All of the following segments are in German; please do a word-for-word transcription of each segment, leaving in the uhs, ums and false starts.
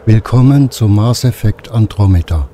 Willkommen zu Mass Effect Andromeda.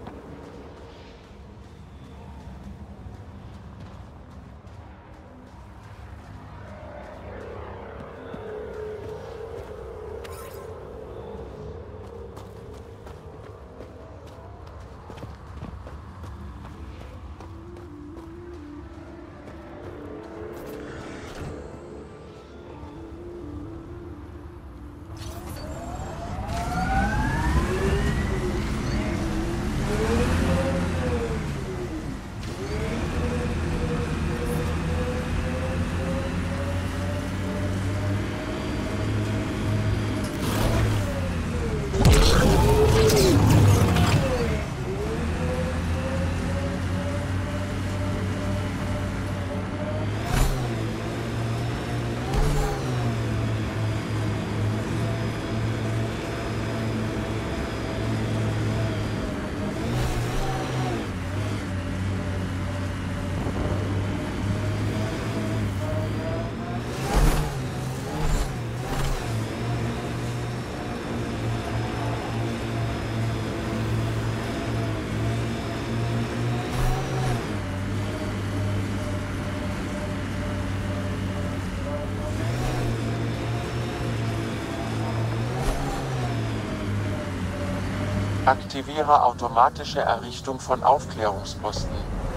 Aktiviere automatische Errichtung von Aufklärungsposten.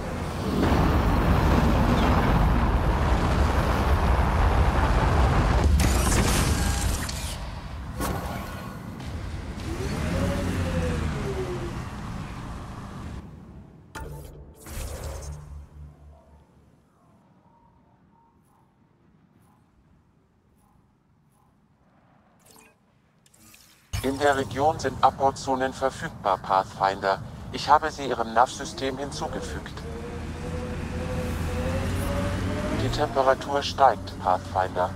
In der Region sind Abbauzonen verfügbar, Pathfinder. Ich habe sie Ihrem N A V-System hinzugefügt. Die Temperatur steigt, Pathfinder.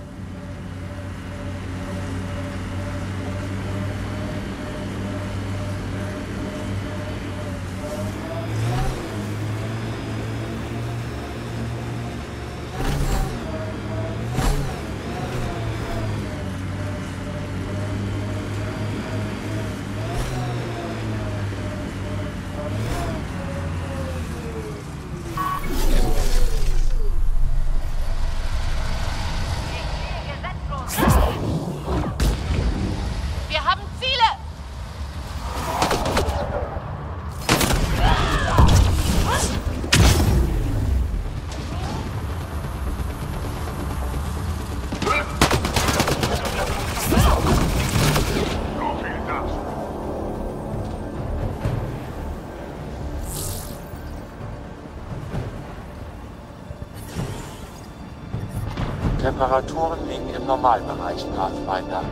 Temperaturen liegen im Normalbereich, Pathfinder.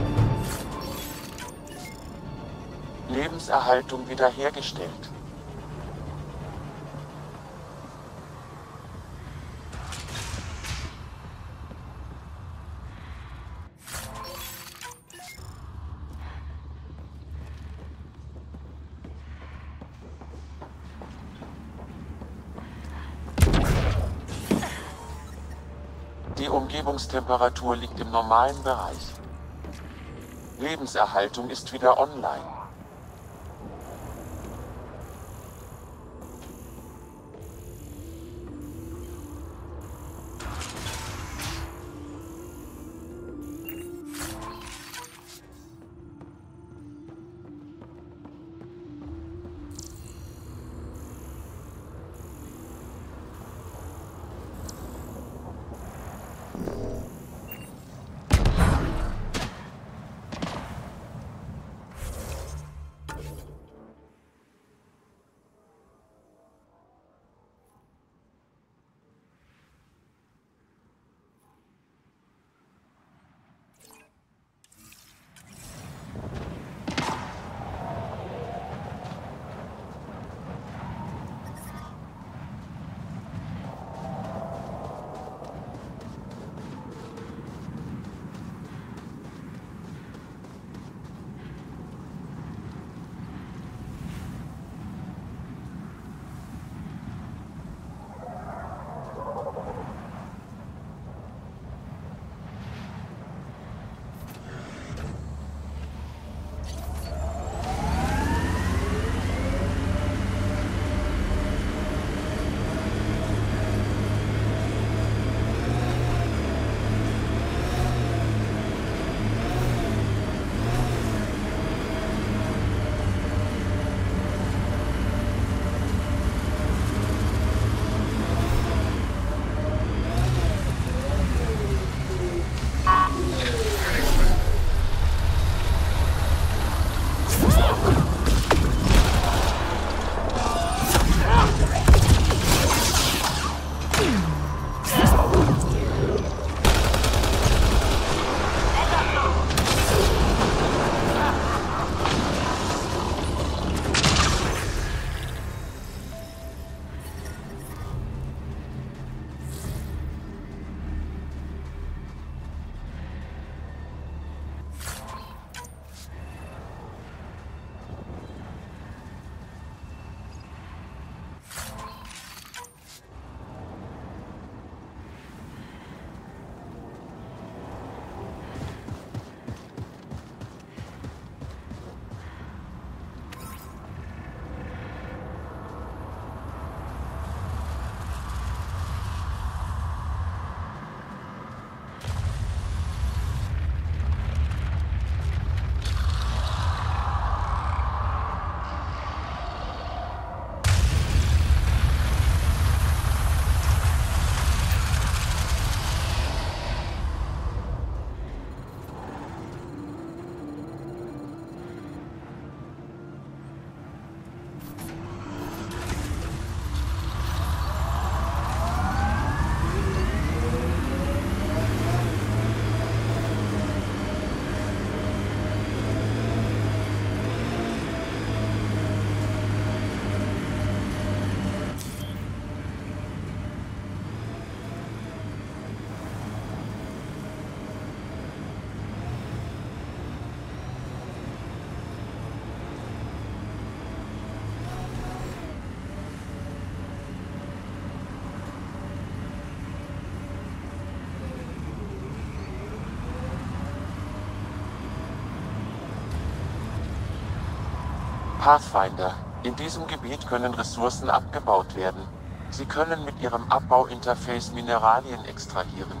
Lebenserhaltung wiederhergestellt. Die Umgebungstemperatur liegt im normalen Bereich. Lebenserhaltung ist wieder online. Pathfinder. In diesem Gebiet können Ressourcen abgebaut werden. Sie können mit Ihrem Abbauinterface Mineralien extrahieren.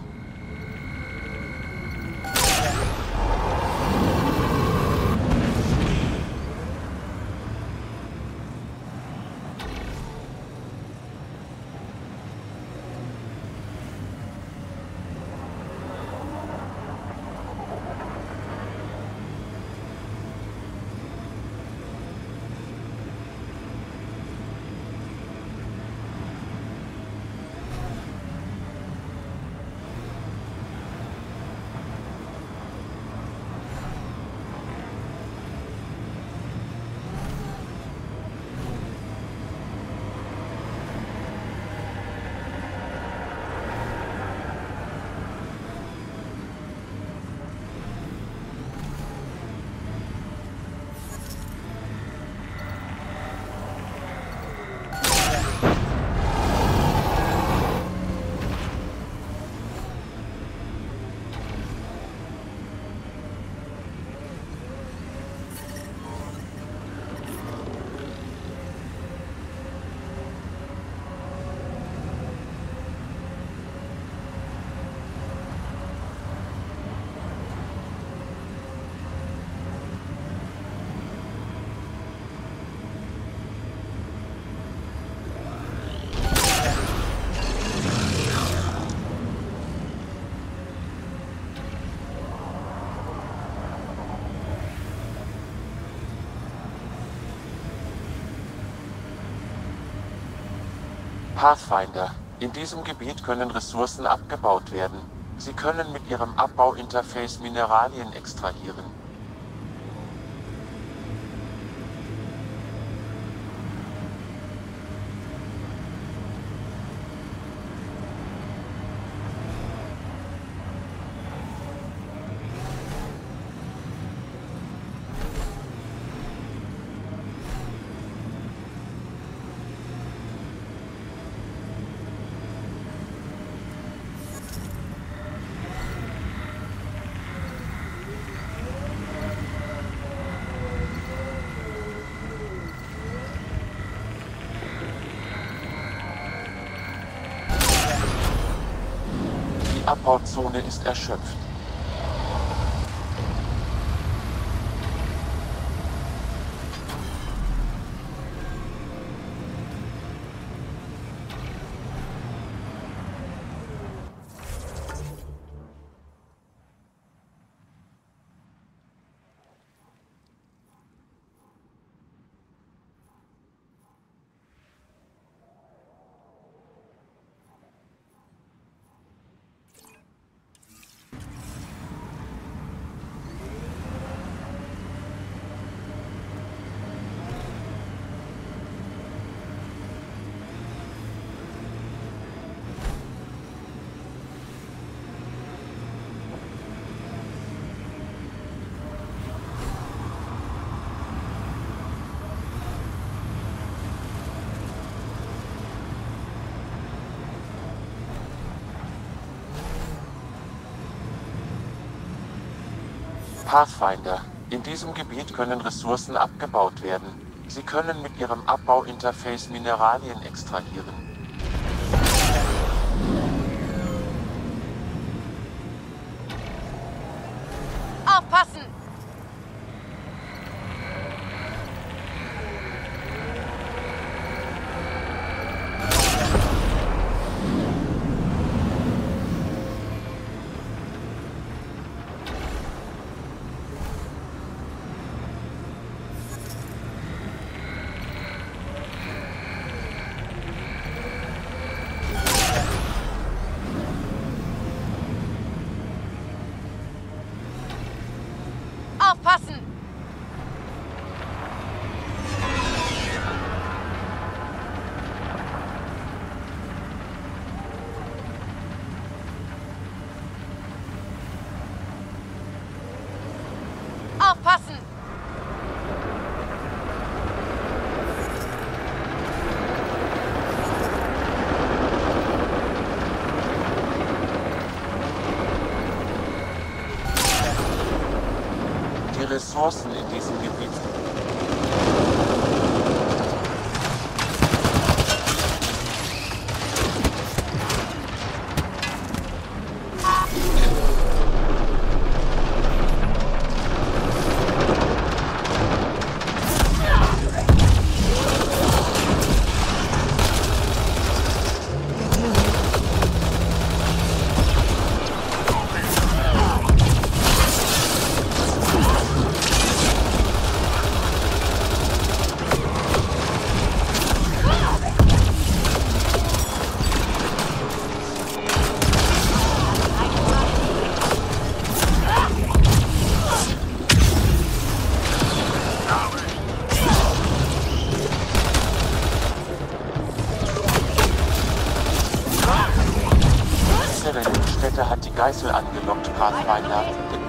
Pathfinder. In diesem Gebiet können Ressourcen abgebaut werden. Sie können mit Ihrem Abbauinterface Mineralien extrahieren. Die Abbauzone ist erschöpft. Pathfinder. In diesem Gebiet können Ressourcen abgebaut werden. Sie können mit Ihrem Abbauinterface Mineralien extrahieren. Aufpassen! Aufpassen! Aufpassen! Die Ressourcen in diesem Gebiet hat die Geißel angelockt, Pathfinder.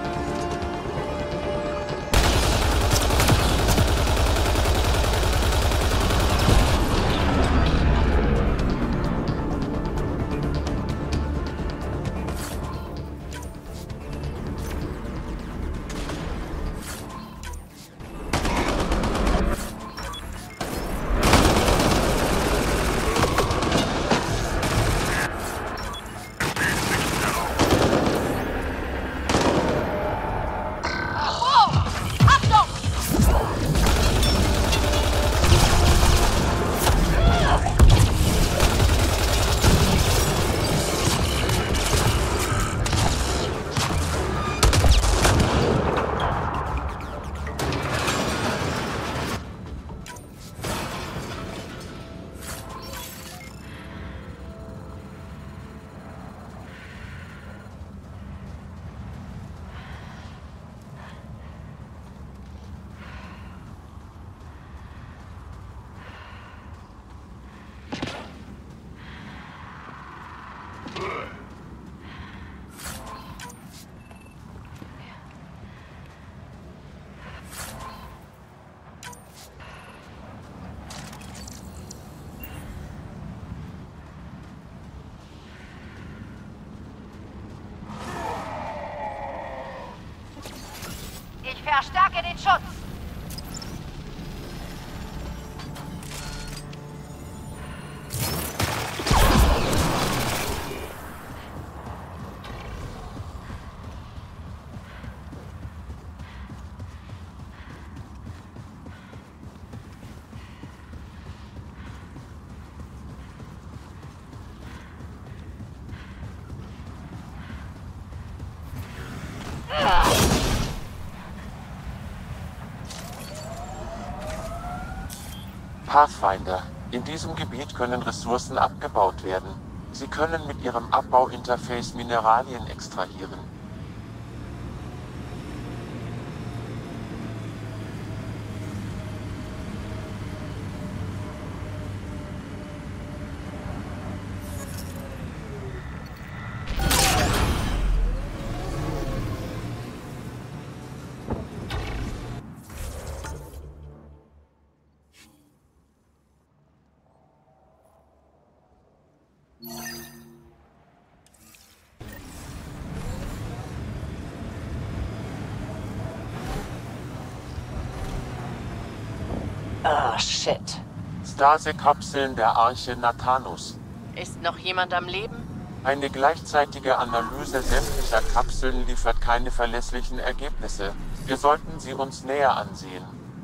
Ich verstärke den Schutz. Pathfinder. In diesem Gebiet können Ressourcen abgebaut werden. Sie können mit ihrem Abbauinterface Mineralien extrahieren. Ah, shit. Stase-Kapseln der Arche Nathanus. Ist noch jemand am Leben? Eine gleichzeitige Analyse sämtlicher Kapseln liefert keine verlässlichen Ergebnisse. Wir sollten sie uns näher ansehen.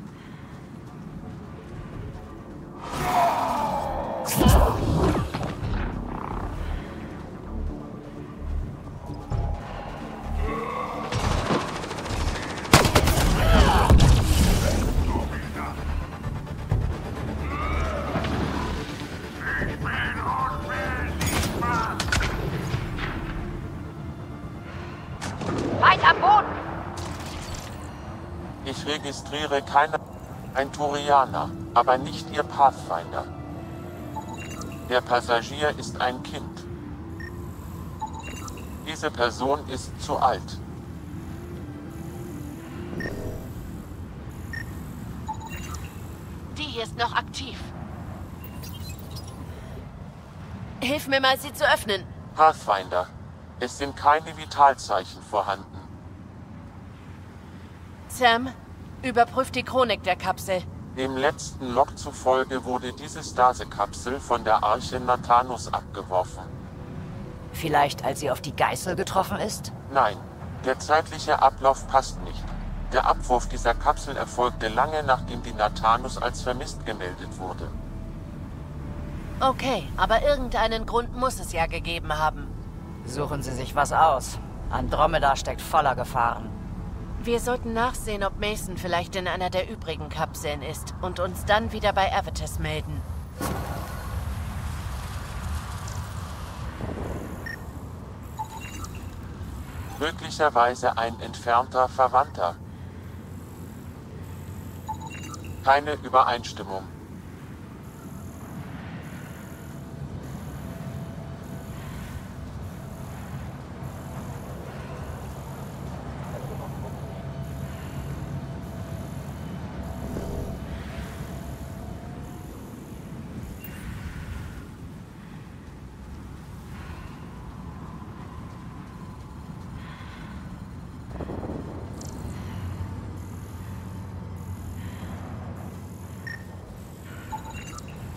Weit am Boden! Ich registriere keine... Ein Turianer, aber nicht Ihr Pathfinder. Der Passagier ist ein Kind. Diese Person ist zu alt. Die hier ist noch aktiv. Hilf mir mal, sie zu öffnen. Pathfinder. Es sind keine Vitalzeichen vorhanden. Sam, überprüf die Chronik der Kapsel. Dem letzten Log zufolge wurde diese Stase-Kapsel von der Arche Nathanus abgeworfen. Vielleicht, als sie auf die Geißel getroffen ist? Nein, der zeitliche Ablauf passt nicht. Der Abwurf dieser Kapsel erfolgte lange, nachdem die Nathanus als vermisst gemeldet wurde. Okay, aber irgendeinen Grund muss es ja gegeben haben. Suchen Sie sich was aus. Andromeda steckt voller Gefahren. Wir sollten nachsehen, ob Mason vielleicht in einer der übrigen Kapseln ist und uns dann wieder bei Avitus melden. Möglicherweise ein entfernter Verwandter. Keine Übereinstimmung.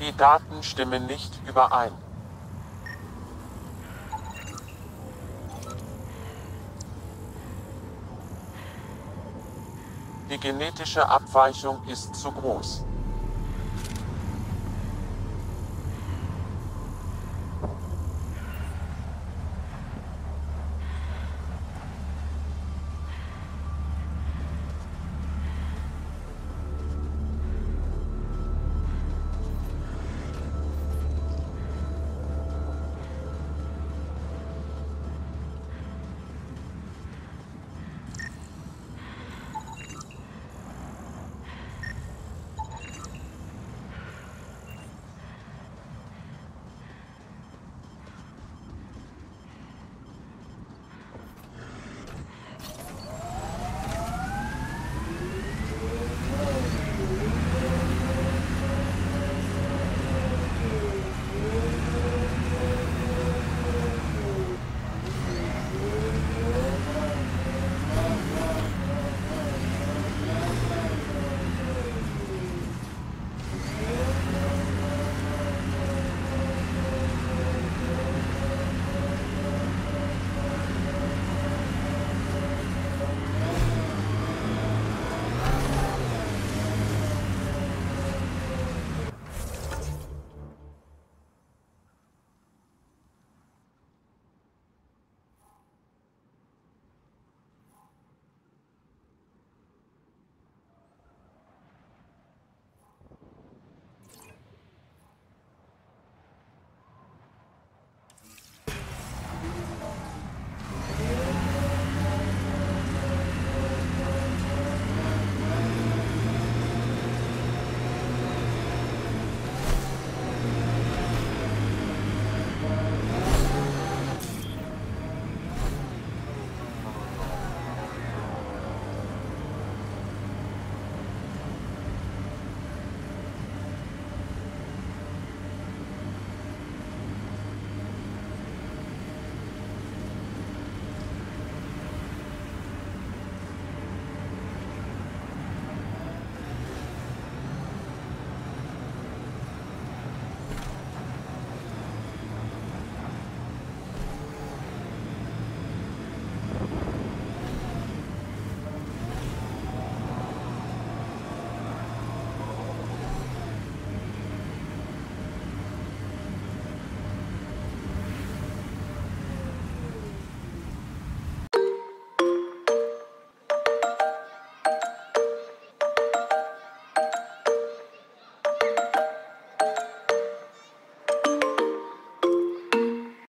Die Daten stimmen nicht überein. Die genetische Abweichung ist zu groß.